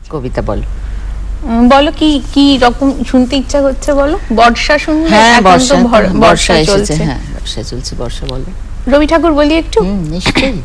কবিতা বলো। বলো কি কি রকম শুনতে ইচ্ছা করছে বলো। বর্ষা শুনবে? হ্যাঁ, বর্ষা চলছে। হ্যাঁ, বর্ষা চলছে, বর্ষা বলো। রবি ঠাকুর বলি একটু। নিশ্চয়ই।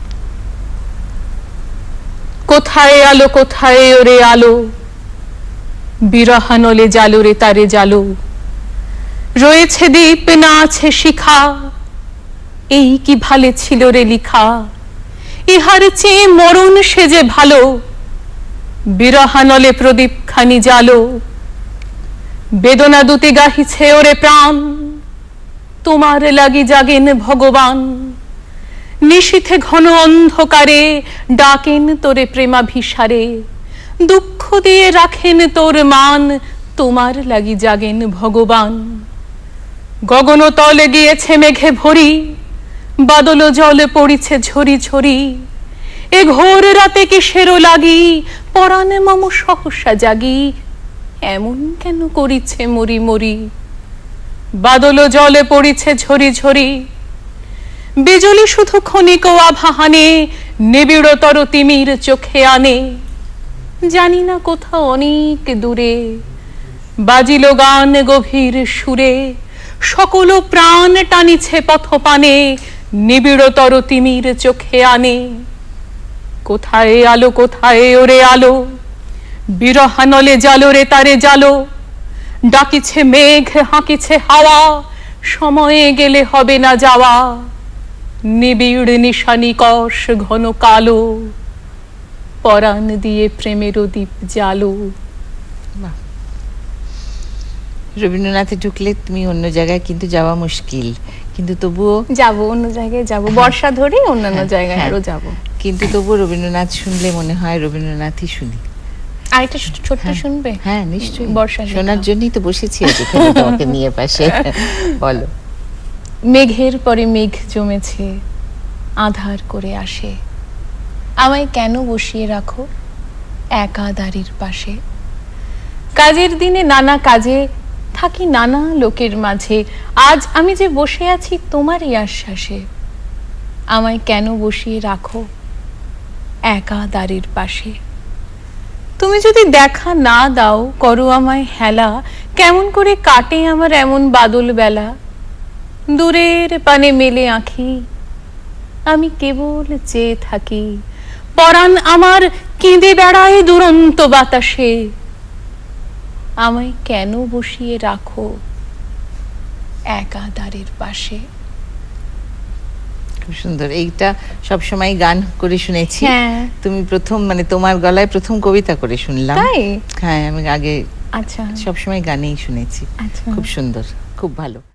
কোথায় আলো, কোথায় ওরে আলো, বিরহানলে জালো রে তারে জালো, রয়েছে দীপ না আছে শিখা, এই কি ভালে ছিল রে লিখা, ইহার চেয়ে মরণ সে যে ভালো, বিরহানলে প্রদীপ খানি জালো, বেদনা দুতে গাহিছে ওরে প্রাণ, তোমার লাগি জাগেন ভগবান, নিশীথে ঘন অন্ধকারে ডাকেন তোরে প্রেমাভিসারে, দুঃখ দিয়ে রাখেন তোর মান, তোমার লাগি জাগেন ভগবান। গগন তলে গিয়েছে মেঘে ভরি, বাদল জলে পড়িছে ঝরি ঝরি, এ ঘোর রাতে কিসেরও লাগি, পরাণ মম সহসা জাগি, এমন কেন করিছে মরি মরি। বাদল জলে পড়িছে ঝরি ঝরি, বিজলি শুধু ক্ষণিক আভাহানে, নিবিড়তর তিমির চোখে আনে, জানি না কোথাও অনেক দূরে বাজিল গান গভীর সুরে, সকল প্রাণ টানিছে পথপানে, নিবিড়তর তিমির চোখে আনে। কোথায় আলো, কোথায় ওরে আলো, বিরহানলে জালো রে তারে জালো, ডাকিছে মেঘ হাঁকিছে হাওয়া, সময়ে গেলে হবে না যাওয়া, নিবিড় নিশানি কষ ঘন কালো, পরাণ দিয়ে প্রেমের দীপ জালো। রবীন্দ্রনাথে ঢুকলে তুমি অন্য জায়গায় কিন্তু যাওয়া মুশকিল, কিন্তু তবুও যাবো, অন্য জায়গায় যাবো, বর্ষা ধরে অন্যান্য জায়গায় আরো যাবো, কিন্তু তবুও রবীন্দ্রনাথ শুনলে মনে হয় রবীন্দ্রনাথই শুনি। আরেকটা ছোট্ট শুনবে? হ্যাঁ নিশ্চয়ই, বর্ষা শোনার জন্যই তো বসেছি এখানে তোমাকে নিয়ে পাশে। বলো। মেঘের পরে মেঘ জমেছে, আধার করে আসে, আমায় কেন বসিয়ে রাখো একা দাঁড়ির পাশে, কাজের দিনে নানা কাজে থাকি নানা লোকের মাঝে, আজ আমি যে বসে আছি তোমারই আশ্বাসে, আমায় কেন বসিয়ে রাখো একা দাঁড়ির পাশে। তুমি যদি দেখা না দাও, করো আমায় হেলা, কেমন করে কাটে আমার এমন বাদল বেলা, দূরের পানে মেলে আঁখি, আমি কেবল চেয়ে থাকি, পরাণ আমার কেঁদে বেড়ায় দুরন্ত বাতাসে, আমায় কেন বসিয়ে রাখো একা দাঁড়ির পাশে। খুব সুন্দর। এইটা সবসময় গান করে শুনেছি, হ্যাঁ। তুমি প্রথম, মানে তোমার গলায় প্রথম কবিতা করে শুনলাম। তাই? হ্যাঁ, আমি আগে আচ্ছা সবসময় গানেই শুনেছি। আচ্ছা, খুব সুন্দর, খুব ভালো।